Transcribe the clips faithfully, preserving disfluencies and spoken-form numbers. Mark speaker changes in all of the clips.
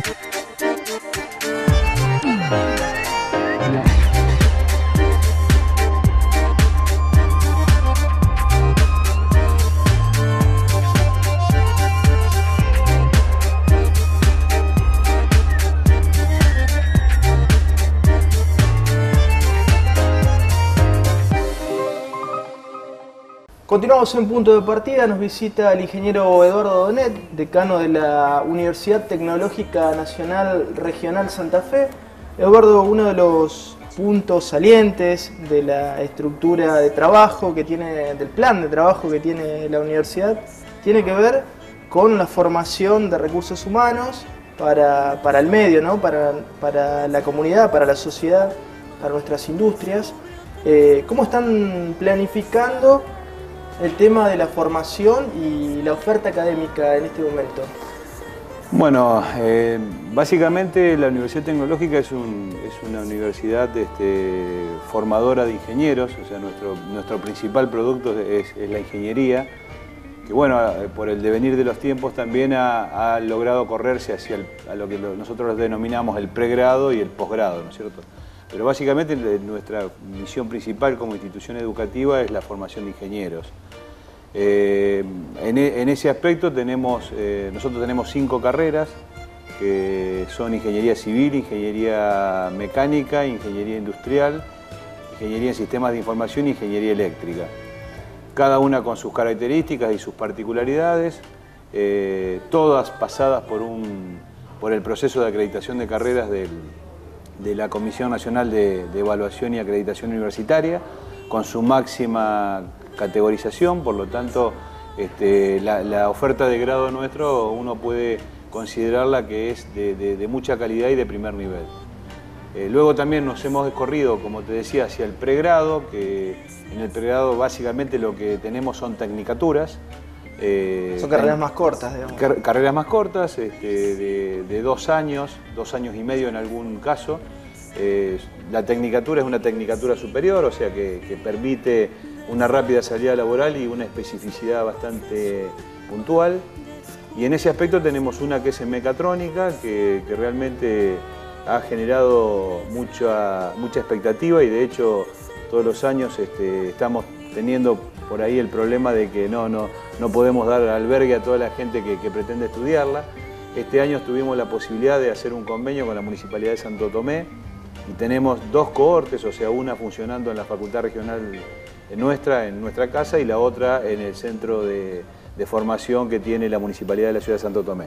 Speaker 1: Continuamos en Punto de Partida, nos visita el ingeniero Eduardo Donet, decano de la Universidad Tecnológica Nacional Regional Santa Fe. Eduardo, uno de los puntos salientes de la estructura de trabajo que tiene, del plan de trabajo que tiene la universidad, tiene que ver con la formación de recursos humanos para, para el medio, ¿no? para, para la comunidad, para la sociedad, para nuestras industrias. Eh, ¿Cómo están planificando el tema de la formación y la oferta académica en este momento?
Speaker 2: Bueno, eh, básicamente la Universidad Tecnológica es, un, es una universidad este, formadora de ingenieros, o sea, nuestro, nuestro principal producto es, es la ingeniería, que bueno, por el devenir de los tiempos también ha, ha logrado correrse hacia el, a lo que nosotros denominamos el pregrado y el posgrado, ¿no es cierto? Pero básicamente nuestra misión principal como institución educativa es la formación de ingenieros. Eh, en, en ese aspecto tenemos, eh, nosotros tenemos cinco carreras, que son ingeniería civil, ingeniería mecánica, ingeniería industrial, ingeniería en sistemas de información y ingeniería eléctrica. Cada una con sus características y sus particularidades, eh, todas pasadas por, un, por el proceso de acreditación de carreras del de la Comisión Nacional de, de Evaluación y Acreditación Universitaria, con su máxima categorización. Por lo tanto, este, la, la oferta de grado nuestro uno puede considerarla que es de, de, de mucha calidad y de primer nivel. Eh, luego también nos hemos corrido, como te decía, hacia el pregrado, que en el pregrado básicamente lo que tenemos son tecnicaturas.
Speaker 1: Eh, son carreras más cortas, digamos.
Speaker 2: Car carreras más cortas, este, de, de dos años, dos años y medio en algún caso. Eh, la tecnicatura es una tecnicatura superior, o sea que, que permite una rápida salida laboral y una especificidad bastante puntual. Y en ese aspecto tenemos una que es en mecatrónica, que, que realmente ha generado mucha, mucha expectativa y de hecho todos los años este, estamos teniendo por ahí el problema de que no, no, no podemos dar albergue a toda la gente que, que pretende estudiarla. Este año tuvimos la posibilidad de hacer un convenio con la Municipalidad de Santo Tomé y tenemos dos cohortes, o sea, una funcionando en la Facultad Regional nuestra, en nuestra casa, y la otra en el centro de, de formación que tiene la Municipalidad de la Ciudad de Santo Tomé.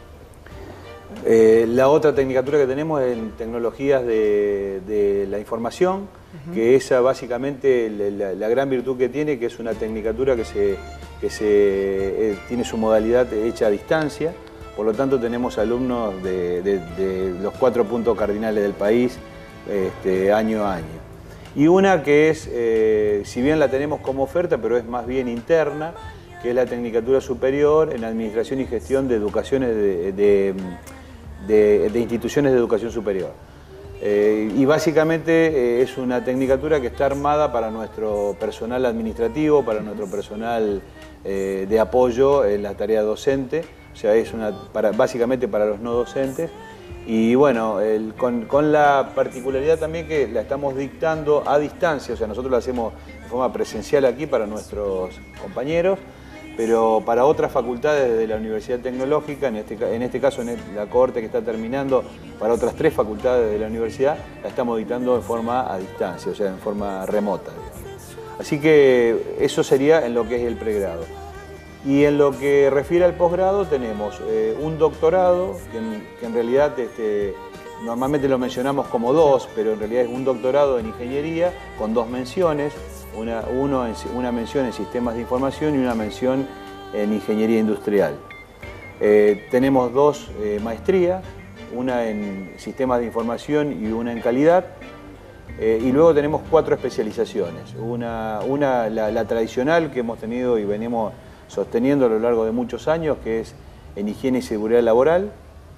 Speaker 2: Eh, la otra tecnicatura que tenemos es en tecnologías de, de la información, uh-huh. que esa básicamente la, la gran virtud que tiene, que es una tecnicatura que, se, que se, eh, tiene su modalidad hecha a distancia, por lo tanto tenemos alumnos de, de, de los cuatro puntos cardinales del país este, año a año. Y una que es, eh, si bien la tenemos como oferta, pero es más bien interna, que es la Tecnicatura Superior en Administración y Gestión de Educaciones de, de De, de instituciones de educación superior. Eh, y básicamente eh, es una tecnicatura que está armada para nuestro personal administrativo, para nuestro personal eh, de apoyo en la tarea docente, o sea, es una, para, básicamente para los no docentes. Y bueno, el, con, con la particularidad también que la estamos dictando a distancia, o sea, nosotros la hacemos de forma presencial aquí para nuestros compañeros, pero para otras facultades de la Universidad Tecnológica, en este, en este caso en la cohorte que está terminando, para otras tres facultades de la universidad, la estamos dictando en forma a distancia, o sea, en forma remota, digamos. Así que eso sería en lo que es el pregrado. Y en lo que refiere al posgrado tenemos eh, un doctorado, que en, que en realidad este, normalmente lo mencionamos como dos, pero en realidad es un doctorado en ingeniería con dos menciones. Una, uno en, una mención en sistemas de información y una mención en ingeniería industrial. Eh, tenemos dos eh, maestrías, una en sistemas de información y una en calidad. Eh, y luego tenemos cuatro especializaciones. Una, una la, la tradicional que hemos tenido y venimos sosteniendo a lo largo de muchos años, que es en higiene y seguridad laboral.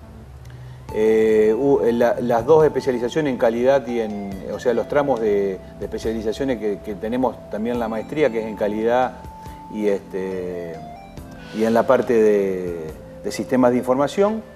Speaker 2: Eh, la, las dos especializaciones en calidad y en, o sea, los tramos de, de especializaciones que, que tenemos también la maestría, que es en calidad y, este, y en la parte de, de sistemas de información.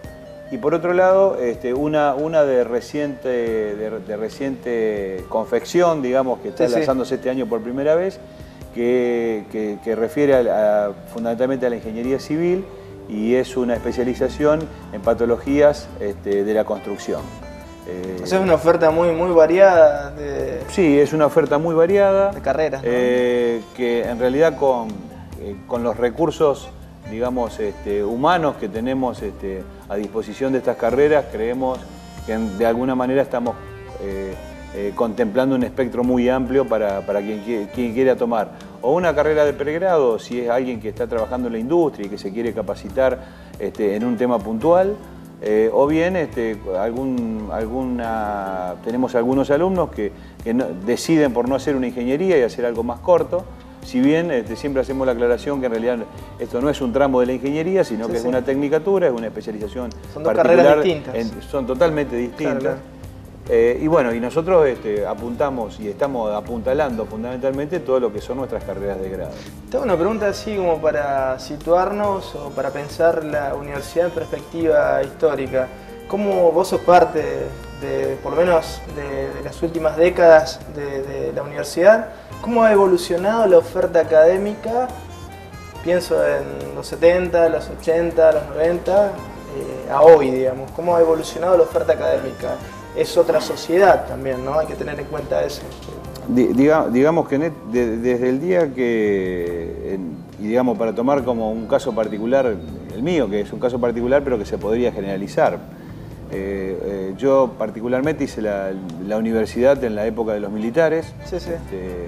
Speaker 2: Y por otro lado, este, una, una de, reciente, de, de reciente confección, digamos, que está sí, lanzándose sí. este año por primera vez, que, que, que refiere a, a, fundamentalmente a la ingeniería civil y es una especialización en patologías este, de la construcción.
Speaker 1: Eh, o sea, es una oferta muy, muy variada. De...
Speaker 2: Sí, es una oferta muy variada.
Speaker 1: De carreras, ¿no?
Speaker 2: eh, que en realidad con, eh, con los recursos, digamos, este, humanos que tenemos este, a disposición de estas carreras, creemos que en, de alguna manera estamos eh, eh, contemplando un espectro muy amplio para, para quien, quien quiera tomar o una carrera de pregrado, si es alguien que está trabajando en la industria y que se quiere capacitar este, en un tema puntual, eh, o bien este, algún, alguna, tenemos algunos alumnos que, que no, deciden por no hacer una ingeniería y hacer algo más corto. Si bien este, siempre hacemos la aclaración que en realidad esto no es un tramo de la ingeniería, sino sí, que sí. es una tecnicatura, es una especialización
Speaker 1: son dos
Speaker 2: particular.
Speaker 1: Carreras distintas.
Speaker 2: En, son totalmente distintas.
Speaker 1: Claro, claro.
Speaker 2: Eh, y bueno, y nosotros este, apuntamos y estamos apuntalando fundamentalmente todo lo que son nuestras carreras de grado.
Speaker 1: Tengo una pregunta así como para situarnos o para pensar la universidad en perspectiva histórica. ¿Cómo vos sos parte, de, por lo menos de, de las últimas décadas de, de la universidad? ¿Cómo ha evolucionado la oferta académica? Pienso en los setenta, los ochenta, los noventa, eh, a hoy, digamos. ¿Cómo ha evolucionado la oferta académica? Es otra sociedad también, ¿no? Hay que tener en cuenta eso.
Speaker 2: Diga, digamos que net, de, desde el día que, en, y digamos para tomar como un caso particular, el mío, que es un caso particular pero que se podría generalizar. Eh, eh, yo particularmente hice la, la universidad en la época de los militares,
Speaker 1: sí, sí.
Speaker 2: Este,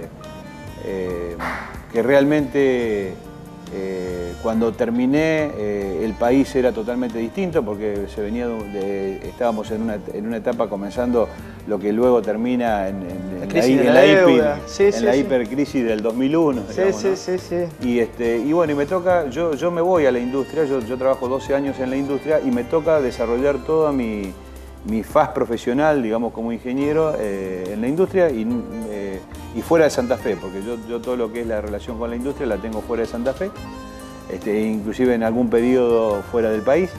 Speaker 2: eh, que realmente eh, cuando terminé eh, el país era totalmente distinto porque se venía de, estábamos en una, en una etapa comenzando lo que luego termina en, en, en la,
Speaker 1: en
Speaker 2: la,
Speaker 1: la,
Speaker 2: hiper,
Speaker 1: sí,
Speaker 2: en
Speaker 1: sí,
Speaker 2: la
Speaker 1: sí.
Speaker 2: hipercrisis del dos mil uno.
Speaker 1: Sí,
Speaker 2: digamos,
Speaker 1: sí,
Speaker 2: ¿no?
Speaker 1: sí, sí.
Speaker 2: Y, este, y bueno, y me toca, yo, yo me voy a la industria, yo, yo trabajo doce años en la industria y me toca desarrollar toda mi, mi faz profesional, digamos, como ingeniero eh, en la industria y, eh, y fuera de Santa Fe, porque yo, yo todo lo que es la relación con la industria la tengo fuera de Santa Fe, este, inclusive en algún periodo fuera del país.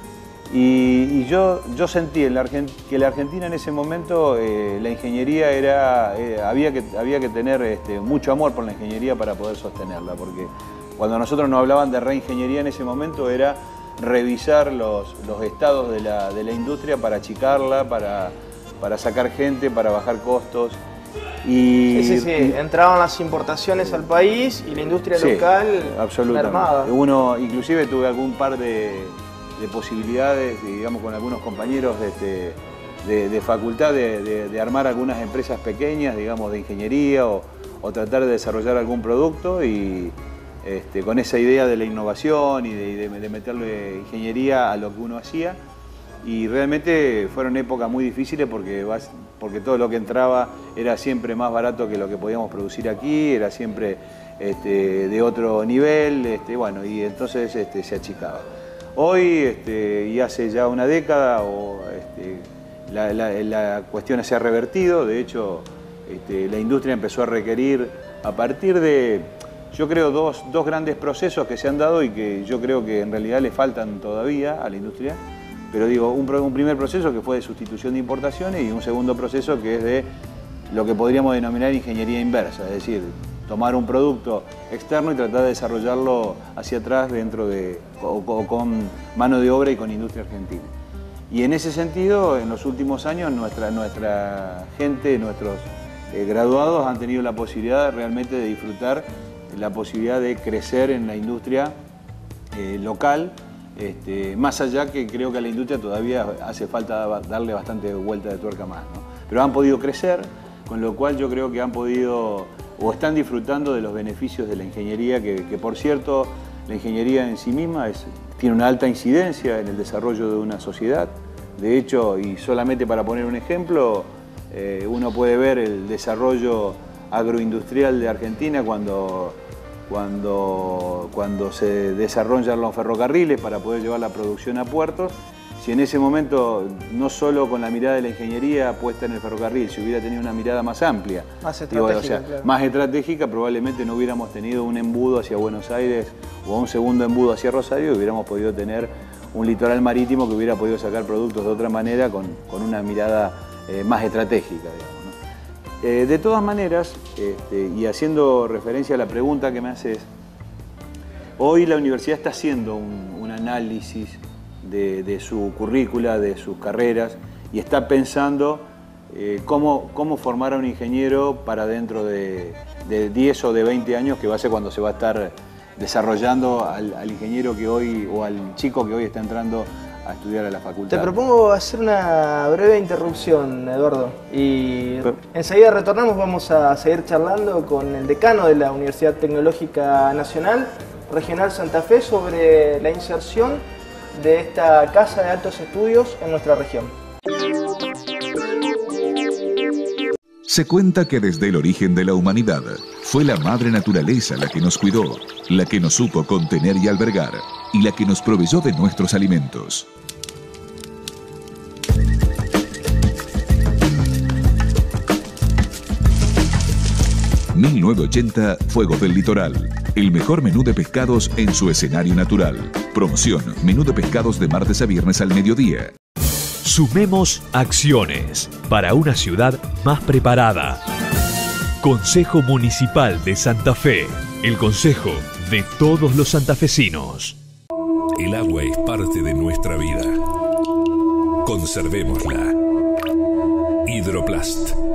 Speaker 2: Y, y yo, yo sentí en la Argent que la Argentina en ese momento, eh, la ingeniería era, eh, había, que, había que tener este, mucho amor por la ingeniería para poder sostenerla, porque cuando nosotros nos hablaban de reingeniería en ese momento era revisar los, los estados de la, de la industria para achicarla, para, para sacar gente, para bajar costos. Y,
Speaker 1: sí, sí, sí.
Speaker 2: y,
Speaker 1: entraban las importaciones al país y la industria
Speaker 2: sí,
Speaker 1: local
Speaker 2: absolutamente.
Speaker 1: armada.
Speaker 2: Uno, inclusive tuve algún par de... de posibilidades, digamos, con algunos compañeros de, de, de facultad de, de, de armar algunas empresas pequeñas, digamos, de ingeniería o, o tratar de desarrollar algún producto y este, con esa idea de la innovación y de, de, de meterle ingeniería a lo que uno hacía. Y realmente fueron épocas muy difíciles porque, porque todo lo que entraba era siempre más barato que lo que podíamos producir aquí, era siempre este, de otro nivel, este, bueno, y entonces este, se achicaba. Hoy, este, y hace ya una década, o, este, la, la, la cuestión se ha revertido. De hecho, este, la industria empezó a requerir, a partir de, yo creo, dos, dos grandes procesos que se han dado y que yo creo que en realidad le faltan todavía a la industria. Pero digo, un, un primer proceso que fue de sustitución de importaciones y un segundo proceso que es de lo que podríamos denominar ingeniería inversa, es decir, tomar un producto externo y tratar de desarrollarlo hacia atrás dentro de, o, o con mano de obra y con industria argentina. Y en ese sentido, en los últimos años, nuestra, nuestra gente, nuestros eh, graduados han tenido la posibilidad realmente de disfrutar la posibilidad de crecer en la industria eh, local, este, más allá que creo que a la industria todavía hace falta darle bastante vuelta de tuerca más, ¿no? Pero han podido crecer, con lo cual yo creo que han podido o están disfrutando de los beneficios de la ingeniería, que, que por cierto, la ingeniería en sí misma es, tiene una alta incidencia en el desarrollo de una sociedad. De hecho, y solamente para poner un ejemplo, eh, uno puede ver el desarrollo agroindustrial de Argentina cuando, cuando, cuando se desarrollan los ferrocarriles para poder llevar la producción a puertos. Si en ese momento, no solo con la mirada de la ingeniería puesta en el ferrocarril, si hubiera tenido una mirada más amplia,
Speaker 1: más estratégica,
Speaker 2: digo, o sea,
Speaker 1: claro.
Speaker 2: más estratégica, probablemente no hubiéramos tenido un embudo hacia Buenos Aires o un segundo embudo hacia Rosario y hubiéramos podido tener un litoral marítimo que hubiera podido sacar productos de otra manera con, con una mirada eh, más estratégica, digamos, ¿no? Eh, de todas maneras, este, y haciendo referencia a la pregunta que me haces, hoy la universidad está haciendo un, un análisis de, de su currícula, de sus carreras, y está pensando eh, cómo, cómo formar a un ingeniero para dentro de, de diez o de veinte años, que va a ser cuando se va a estar desarrollando al, al ingeniero que hoy, o al chico que hoy está entrando a estudiar a la facultad.
Speaker 1: Te propongo hacer una breve interrupción, Eduardo, y Pero... enseguida retornamos. Vamos a seguir charlando con el decano de la Universidad Tecnológica Nacional Regional Santa Fe sobre la inserción de esta Casa de Altos Estudios en nuestra región.
Speaker 3: Se cuenta que desde el origen de la humanidad fue la madre naturaleza la que nos cuidó, la que nos supo contener y albergar, y la que nos proveyó de nuestros alimentos. mil novecientos ochenta Fuegos del Litoral. El mejor menú de pescados en su escenario natural. Promoción: menú de pescados de martes a viernes al mediodía.
Speaker 4: Sumemos acciones para una ciudad más preparada. Consejo Municipal de Santa Fe. El consejo de todos los santafesinos.
Speaker 5: El agua es parte de nuestra vida. Conservémosla. Hidroplast.